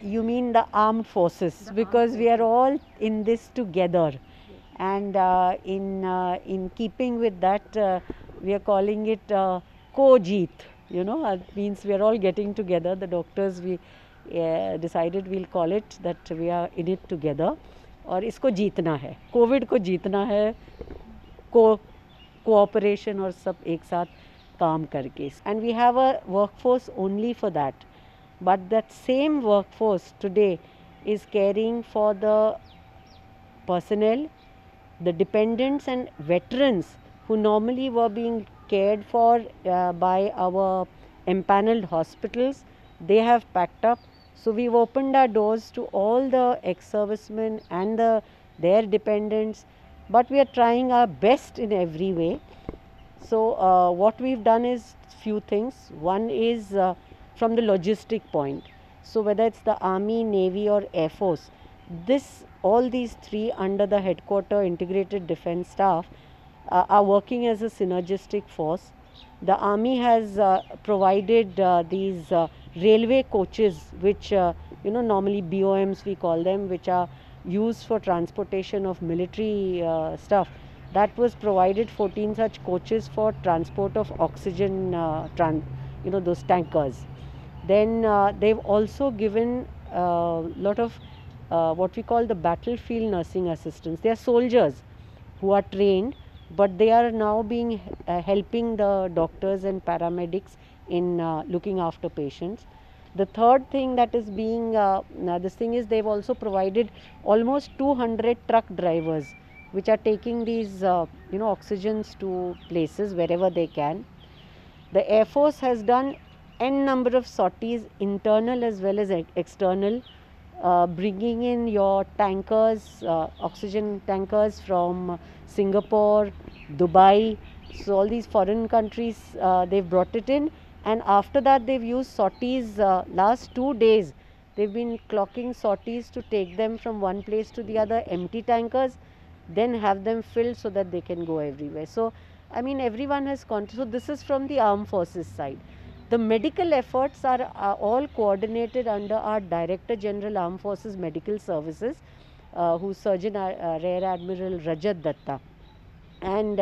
You mean the armed forces, because we are all in this together. And in keeping with that, we are calling it co-jeet. Means we are all getting together. The doctors, we decided we'll call it that we are in it together. और इसको जीतना है, Covid को जीतना है, cooperation और सब एक साथ काम करके. And we have a workforce only for that. But that same workforce today is caring for the personnel, the dependents and veterans who normally were being cared for by our empaneled hospitals. They have packed up. So we've opened our doors to all the ex-servicemen and their dependents. But we are trying our best in every way. So what we've done is few things. One is from the logistic point. So whether it's the Army, Navy or Air Force, all these three under the headquarter integrated defense staff are working as a synergistic force. The Army has provided these railway coaches, which normally BOMs we call them, which are used for transportation of military stuff. That was provided 14 such coaches for transport of oxygen, those tankers. Then they've also given a lot of what we call the battlefield nursing assistants. They are soldiers who are trained, but they are now being helping the doctors and paramedics in looking after patients. The third thing that is being this thing is they've also provided almost 200 truck drivers which are taking these oxygens to places wherever they can. The Air Force has done n number of sorties, internal as well as external, bringing in your tankers, oxygen tankers from Singapore, Dubai. So all these foreign countries, they've brought it in, and after that they've used sorties. Last 2 days they've been clocking sorties to take them from one place to the other, empty tankers, then have them filled so that they can go everywhere. So I mean, everyone has so this is from the armed forces side. The medical efforts are all coordinated under our Director General Armed Forces Medical Services, who's Surgeon Rear Admiral Rajat Datta. And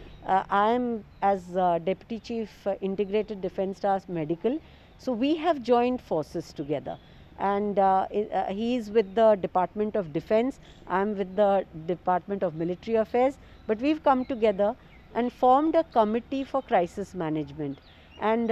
I am as Deputy Chief Integrated Defence Staff Medical. So we have joined forces together. And he is with the Department of Defence, I am with the Department of Military Affairs. But we've come together and formed a committee for crisis management. And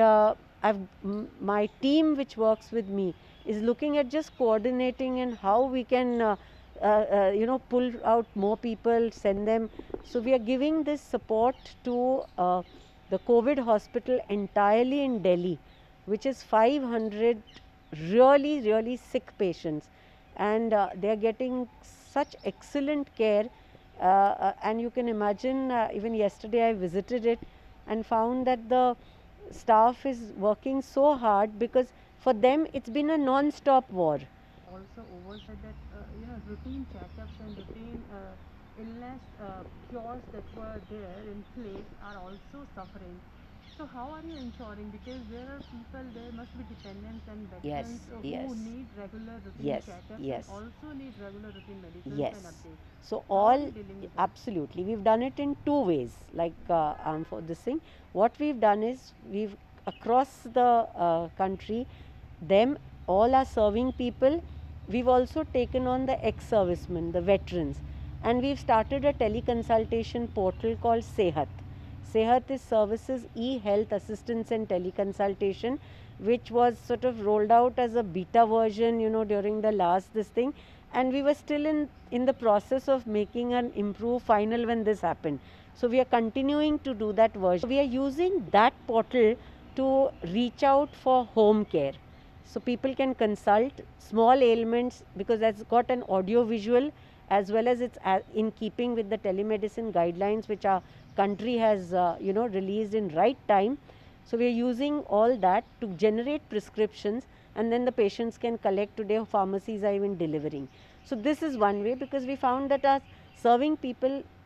my team which works with me is looking at just coordinating and how we can pull out more people, send them. So we are giving this support to the COVID hospital entirely in Delhi, which is 500 really sick patients, and they are getting such excellent care. And you can imagine, even yesterday I visited it and found that the staff is working so hard, because for them it's been a non-stop war. Also oversight that routine checkups and routine illness cures that were there in place are also suffering. So how are you ensuring, because there are people, there must be dependents and Yes, veterans yes. who need regular routine Yes, checkups yes. and also need regular routine medicines Yes. and updates. So How are all, you dealing with that? absolutely, we've done it in two ways. Like for this thing, what we've done is we've across the country, them all are serving people. We've also taken on the ex-servicemen, the veterans, and we've started a teleconsultation portal called Sehat. Sehat is services e-health assistance and teleconsultation, which was sort of rolled out as a beta version, during the last this thing, and we were still in the process of making an improved final when this happened. So we are continuing to do that version. We are using that portal to reach out for home care. So people can consult small ailments, because that's got an audio visual, as well as it's in keeping with the telemedicine guidelines which our country has released in right time. So we are using all that to generate prescriptions, and then the patients can collect. Today pharmacies are even delivering. So this is one way, because we found that our serving people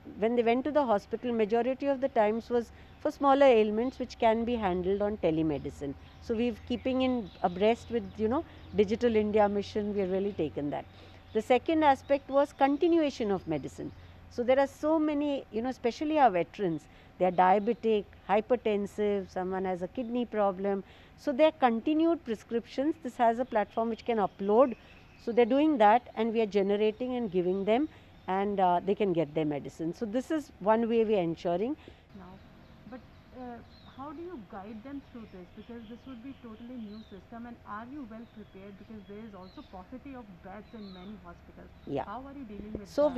when they went to the hospital, majority of the times was for smaller ailments which can be handled on telemedicine. So we've keeping in abreast with, you know, Digital India mission, we have really taken that. The second aspect was continuation of medicine. So there are so many, you know, especially our veterans, they are diabetic, hypertensive, someone has a kidney problem. So their continued prescriptions, this has a platform which can upload. So they're doing that, and we are generating and giving them, and they can get their medicine. So this is one way we are ensuring. now. But uh, how do you guide them through this? Because this would be totally new system, and are you well prepared? Because there is also paucity of beds in many hospitals. Yeah. How are you dealing with So that?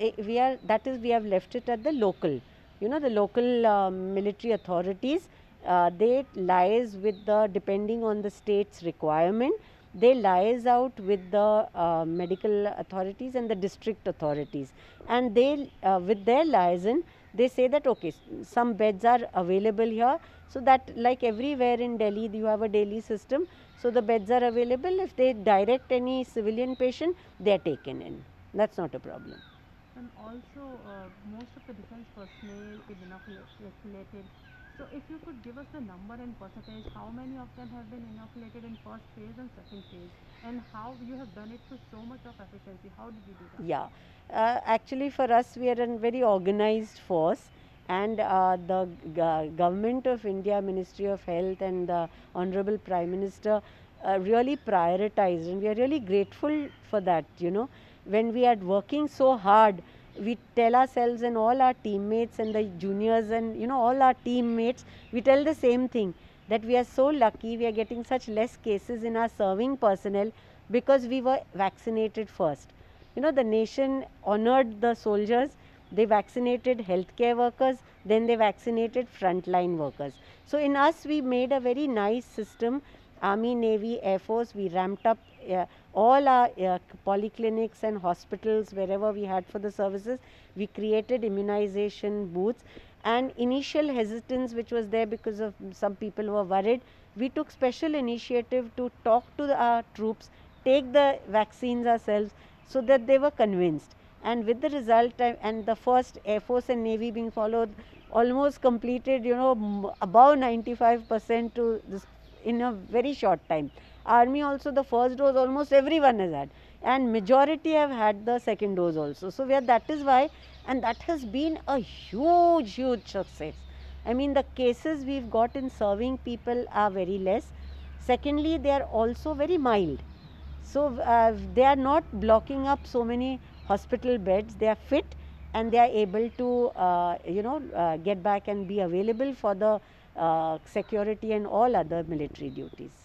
we have left it at the local, you know, the local military authorities. They liaise with the, depending on the state's requirement, they liaise out with the medical authorities and the district authorities, and they with their liaison, they say that okay, some beds are available here, so that like everywhere in Delhi you have a Delhi system, so the beds are available. If they direct any civilian patient, they are taken in. That's not a problem. And also, most of the defense personnel is inoculated. So, if you could give us the number and percentage, how many of them have been inoculated in first phase and second phase, and how you have done it with so much of efficiency? How did you do that? Yeah, actually for us we are a very organized force, and the government of India, Ministry of Health and the Honorable Prime Minister really prioritized, and we are really grateful for that, you know. When we are working so hard, we tell ourselves and all our teammates and the juniors and, you know, all our teammates, we tell the same thing, that we are so lucky we are getting such less cases in our serving personnel because we were vaccinated first. You know, the nation honored the soldiers, they vaccinated healthcare workers, then they vaccinated frontline workers. So in us we made a very nice system. Army, Navy, Air Force, we ramped up all our polyclinics and hospitals wherever we had for the services. We created immunization booths, and initial hesitance which was there because of some people were worried, we took special initiative to talk to our troops, take the vaccines ourselves, so that they were convinced. And with the result, and the first Air Force and Navy being followed, almost completed, you know, above 95% to this in a very short time. Army also, the first dose almost everyone has had, and majority have had the second dose also. So that is why, and that has been a huge success. I mean, the cases we've got in serving people are very less. Secondly, they are also very mild. So they are not blocking up so many hospital beds. They are fit, and they are able to get back and be available for the security and all other military duties.